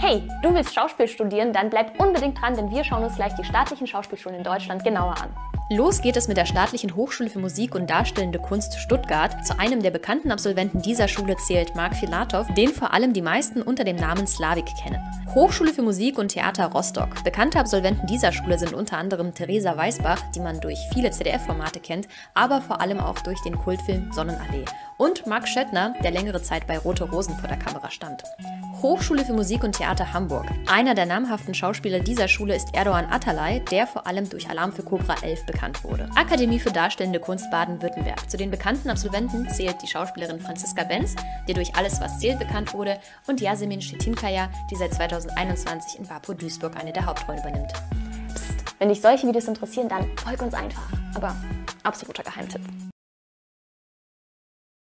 Hey, du willst Schauspiel studieren? Dann bleib unbedingt dran, denn wir schauen uns gleich die staatlichen Schauspielschulen in Deutschland genauer an. Los geht es mit der Staatlichen Hochschule für Musik und Darstellende Kunst Stuttgart. Zu einem der bekannten Absolventen dieser Schule zählt Mark Filatov, den vor allem die meisten unter dem Namen Slavik kennen. Hochschule für Musik und Theater Rostock. Bekannte Absolventen dieser Schule sind unter anderem Theresa Weisbach, die man durch viele ZDF-Formate kennt, aber vor allem auch durch den Kultfilm Sonnenallee. Und Marc Schöttner, der längere Zeit bei Rote Rosen vor der Kamera stand. Hochschule für Musik und Theater Hamburg. Einer der namhaften Schauspieler dieser Schule ist Erdoğan Atalay, der vor allem durch Alarm für Cobra 11 bekannt wurde. Akademie für Darstellende Kunst Baden-Württemberg. Zu den bekannten Absolventen zählt die Schauspielerin Franziska Benz, die durch Alles, was zählt bekannt wurde, und Yasemin Çetinkaya, die seit 2021 in Vapo Duisburg eine der Hauptrollen übernimmt. Psst, wenn dich solche Videos interessieren, dann folg uns einfach. Aber absoluter Geheimtipp.